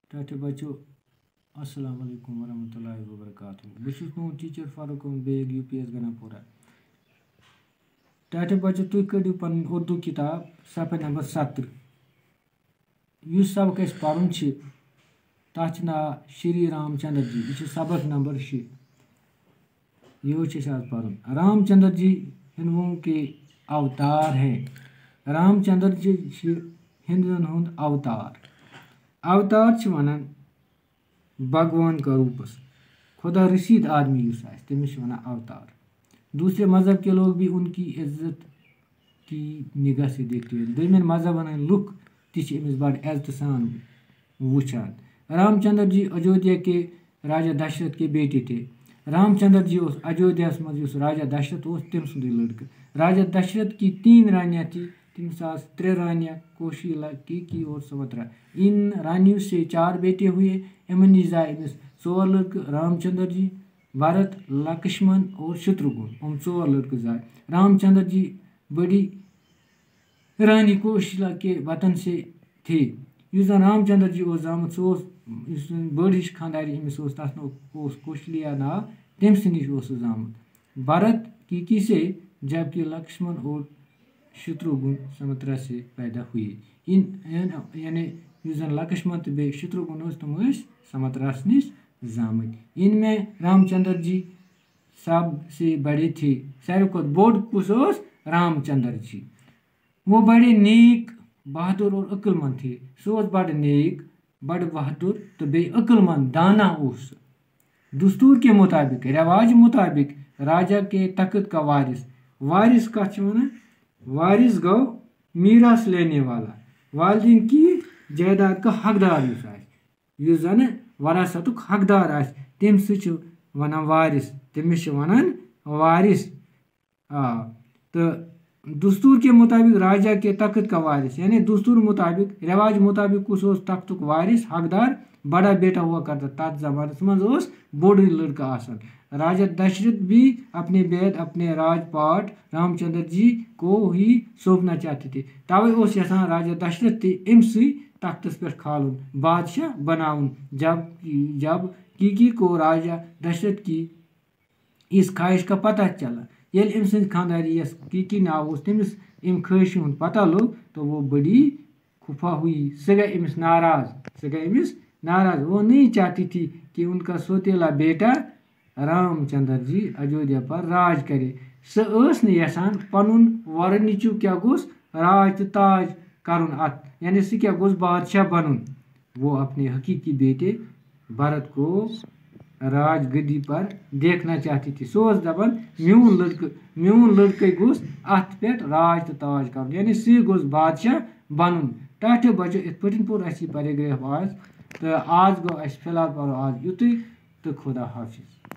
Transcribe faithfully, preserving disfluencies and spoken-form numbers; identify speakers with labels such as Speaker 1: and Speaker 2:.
Speaker 1: टाटे बच्चों अस्सलाम वालेकुम वरहमतुल्लाहि वबरकातुहू बस तुम टीचर फारूक अहमद बेग यूपीएस गनापोरा। टाटे बच्चों तुम कड़ियो पन उर्दू किताब सफ़े नंबर सत्रह युस सबक अस पढ़ुन छ तथ ना श्री रामचंद्र जी यह सबक नंबर शे यो आज पढ़ुन। रामचंद्र जी हिंदुओं के अवतार है। रामचंद्र जी हिंदुओं हुंद अवतार अवतार छ वनान भगवान का रूपस खुदा रसीद आदमी युस आस तमिस छ वनान अवतार। दूसरे मजहब के लोग भी उनकी इज्जत की निगाह से देखते हैं। दोनों मजहबन लुक तमिस बड़ इज्जत सान वुचान। रामचंद्र जी अयोध्या के राजा दशरथ के बेटे थे। रामचंद्र जी उस अयोध्या मज राजा दशरथ उस तम सुंद लड़क। राजा दशरथ की तीन रानियाँ थी। तमिस आस त्रे रानियाँ कौशल्या कीकी और सुमित्रा। इन रानियों से चार बेटे हुए। इमन जाए अमिस चोर लड़क रामचंद्र जी भरत लक्ष्मण और शत्रुघ्न हम चोर लड़क जाए। रामचंद्र जी बड़ी रानी कौशल्या के वतन से थे। युस रामचंद्र जी जामुत सह बड़ हिश खानदारी अमिस तथ कौशल्या नाव तम निश जामुत। भरत कीकी से जबकि लक्ष्मण और शत्रुघ्न सुमित्रा से पैदा हुए। इन यानी लक्ष्मण तो बे शत्रुघ्न तम सुमित्रा निश जामुत। इनमें रामचंद्र जी सब से बड़े थे। सारे खुद बोड़ कुस रामचंद्र जी वो बड़े नेक बहादुर और अक्लमंद थे। सह बड़ नेक बड़ बहादुर तो बे अक्लमंद दाना उस। दस्तूर के मुताबिक रिवाज मुताबिक राजा के तख्त का वारिस वारिस कथ वन वारिस गो मीरास लेने वाला वालदीन की जायदाद का हकदार युस जन वरासतुक हकदार आस तम सह वनान वारिस तमिस वनान वारिस। आ तो दस्तूर के मुताबिक राजा के तख्त का वारिस यानी दस्तूर मुताबिक रिवाज मुताबिक कुस तख्तुक वारिस हकदार बड़ा बेटा हुआ करता। तथ जमानस मज बोड़ लड़का आसान। राजा दशरथ भी अपने बेद अपने राजपाट रामचंद्र जी को ही सौंपना चाहते थे। तवे उस यसान राजा दशरथ ते अमसी तख्तस पे खालुन बादशाह बनाउन। जब जब कीकी को राजा दशरथ की इस ख्वाहिश का पता चला ये अम सद खानदारी यस कीकी नाव तमिस अम ख्वाहिश पता लग तो वो बड़ी खुफा हुई। सह गई अमिस नाराज सह गई अमिस नाराज। वो नहीं चाहती थी कि उनका सौतेला बेटा रामचंद्र जी अयोध्या पर राज करे। सह यसान पनुन वर नीचू क्या गोस राज तो ताज करुन अत यानी सह क्या गोस बादशाह बनून। वो अपने हकीकी बेटे भरत को राज गद्दी पर देखना चाहती थी। सह दपान म्यून लड़क म्यून लड़के गोस अत पे राज तो ताज कर यानी सह गोस बादशाह बनून। टाटे बचो इत पे पोर अस पैराग्राफ आज तो आज गो अस फिलहाल पढ़ो आज युत तो खुदा हाफिज।